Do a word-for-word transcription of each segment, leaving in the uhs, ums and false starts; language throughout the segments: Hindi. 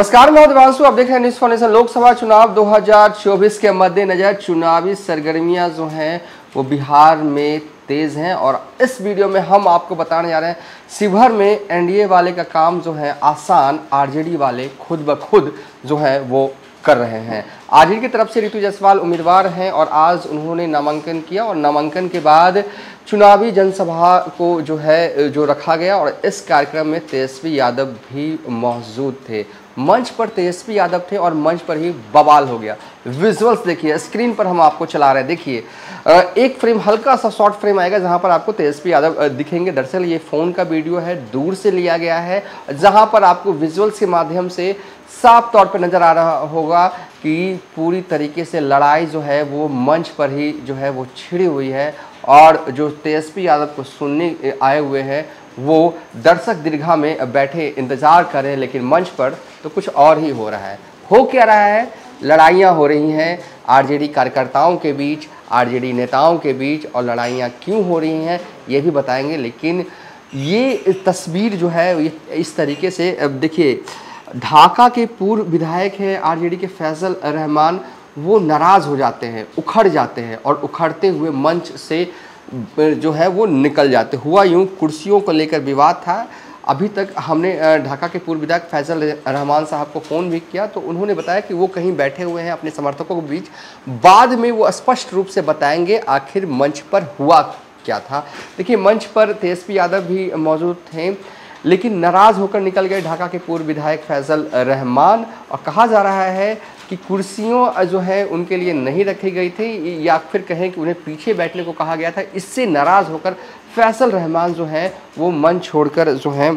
नमस्कार, मैं देवांशु, आप देख रहे हैं न्यूज़ फाउंडेशन। लोकसभा चुनाव दो हज़ार चौबीस के मद्देनजर चुनावी सरगर्मियां जो हैं वो बिहार में तेज हैं और इस वीडियो में हम आपको बताने जा रहे हैं शिवहर में एनडीए वाले का काम जो है आसान आरजेडी वाले खुद ब खुद जो है वो कर रहे हैं। आरजेडी की तरफ से रितु जायसवाल उम्मीदवार हैं और आज उन्होंने नामांकन किया और नामांकन के बाद चुनावी जनसभा को जो है जो रखा गया और इस कार्यक्रम में तेजस्वी यादव भी मौजूद थे। मंच पर तेजस्वी यादव थे और मंच पर ही बवाल हो गया। विजुअल्स देखिए, स्क्रीन पर हम आपको चला रहे हैं। देखिए, एक फ्रेम, हल्का सा शॉर्ट फ्रेम आएगा जहां पर आपको तेजस्वी यादव दिखेंगे। दरअसल ये फ़ोन का वीडियो है, दूर से लिया गया है, जहां पर आपको विजुअल्स के माध्यम से साफ तौर पर नज़र आ रहा होगा कि पूरी तरीके से लड़ाई जो है वो मंच पर ही जो है वो छिड़ी हुई है और जो तेजस्वी यादव को सुनने आए हुए हैं वो दर्शक दीर्घा में बैठे इंतज़ार कर रहे हैं, लेकिन मंच पर तो कुछ और ही हो रहा है। हो क्या रहा है? लड़ाइयाँ हो रही हैं आरजेडी कार्यकर्ताओं के बीच, आरजेडी नेताओं के बीच, और लड़ाइयाँ क्यों हो रही हैं ये भी बताएंगे। लेकिन ये तस्वीर जो है ये इस तरीके से, अब देखिए, ढाका के पूर्व विधायक हैं आरजेडी के फैसल रहमान, वो नाराज़ हो जाते हैं, उखड़ जाते हैं और उखड़ते हुए मंच से जो है वो निकल जाते। हुआ यूँ, कुर्सियों को लेकर विवाद था। अभी तक हमने ढाका के पूर्व विधायक फैसल रहमान साहब को फ़ोन भी किया तो उन्होंने बताया कि वो कहीं बैठे हुए हैं अपने समर्थकों के बीच। बाद में वो स्पष्ट रूप से बताएंगे आखिर मंच पर हुआ क्या था। देखिए, मंच पर तेजस्वी यादव भी मौजूद थे, लेकिन नाराज़ होकर निकल गए ढाका के पूर्व विधायक फैसल रहमान। और कहा जा रहा है कि कुर्सियों जो है उनके लिए नहीं रखी गई थी, या फिर कहें कि उन्हें पीछे बैठने को कहा गया था। इससे नाराज़ होकर फैसल रहमान जो है वो मंच छोड़कर जो है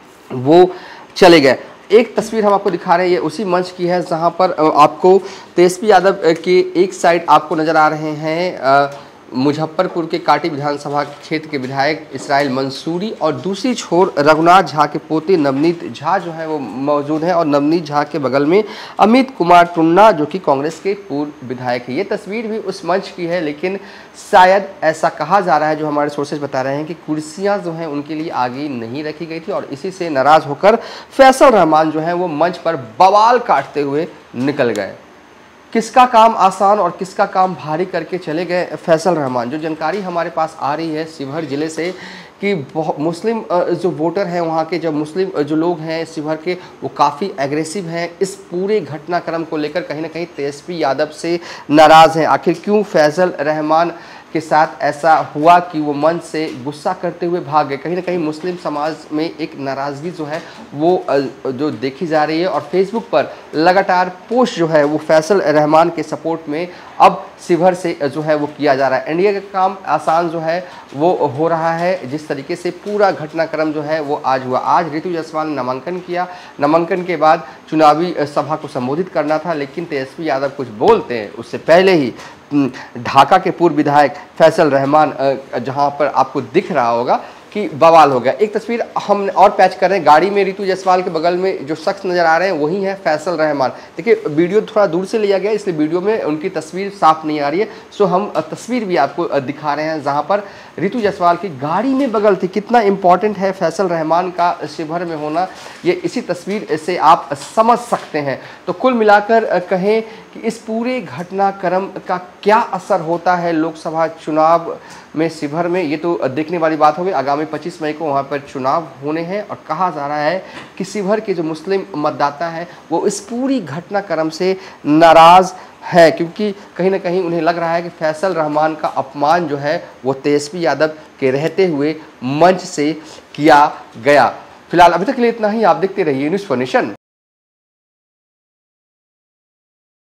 वो चले गए। एक तस्वीर हम आपको दिखा रहे हैं, ये उसी मंच की है जहां पर आपको तेजस्वी यादव के एक साइड आपको नज़र आ रहे हैं मुजफ्फरपुर के काटी विधानसभा क्षेत्र के विधायक इसराइल मंसूरी और दूसरी छोर रघुनाथ झा के पोते नवनीत झा जो है वो मौजूद हैं और नवनीत झा के बगल में अमित कुमार टुन्ना जो कि कांग्रेस के पूर्व विधायक है। ये तस्वीर भी उस मंच की है, लेकिन शायद ऐसा कहा जा रहा है, जो हमारे सोर्सेज बता रहे हैं, कि कुर्सियां जो हैं उनके लिए आगे नहीं रखी गई थी और इसी से नाराज़ होकर फैसल रहमान जो है वो मंच पर बवाल काटते हुए निकल गए। किसका काम आसान और किसका काम भारी करके चले गए फैसल रहमान। जो जानकारी हमारे पास आ रही है शिवहर ज़िले से कि मुस्लिम जो वोटर हैं वहाँ के, जब मुस्लिम जो लोग हैं शिवहर के, वो काफ़ी एग्रेसिव हैं इस पूरे घटनाक्रम को लेकर। कहीं ना कहीं तेजस्वी यादव से नाराज़ हैं। आखिर क्यों फैसल रहमान के साथ ऐसा हुआ कि वो मंच से गुस्सा करते हुए भाग गए? कहीं ना कहीं मुस्लिम समाज में एक नाराज़गी जो है वो जो देखी जा रही है और फेसबुक पर लगातार पोस्ट जो है वो फैसल रहमान के सपोर्ट में अब शिवहर से जो है वो किया जा रहा है। एनडीए का काम आसान जो है वो हो रहा है। जिस तरीके से पूरा घटनाक्रम जो है वो आज हुआ। आज रितु जायसवाल ने नामांकन किया, नामांकन के बाद चुनावी सभा को संबोधित करना था, लेकिन तेजस्वी यादव कुछ बोलते हैं उससे पहले ही ढाका के पूर्व विधायक फैसल रहमान, जहां पर आपको दिख रहा होगा कि बवाल हो गया। एक तस्वीर हम और पैच कर रहे हैं, गाड़ी में रितु जायसवाल के बगल में जो शख्स नज़र आ रहे हैं वही है फैसल रहमान। देखिए, वीडियो थोड़ा दूर से लिया गया, इसलिए वीडियो में उनकी तस्वीर साफ नहीं आ रही है। सो हम तस्वीर भी आपको दिखा रहे हैं जहां पर रितु जायसवाल की गाड़ी में बगल थी। कितना इंपॉर्टेंट है फैसल रहमान का शिवहर में होना, ये इसी तस्वीर से आप समझ सकते हैं। तो कुल मिलाकर कहें कि इस पूरे घटनाक्रम का क्या असर होता है लोकसभा चुनाव में शिवहर में, ये तो देखने वाली बात होगी। आगामी पच्चीस मई को वहाँ पर चुनाव होने हैं और कहा जा रहा है कि शिवहर के जो मुस्लिम मतदाता हैं वो इस पूरी घटनाक्रम से नाराज़ है, क्योंकि कहीं ना कहीं उन्हें लग रहा है कि फैसल रहमान का अपमान जो है वो तेजस्वी यादव के रहते हुए मंच से किया गया। फिलहाल अभी तक के लिए इतना ही। आप देखते रहिए न्यूज़ फाउंडेशन।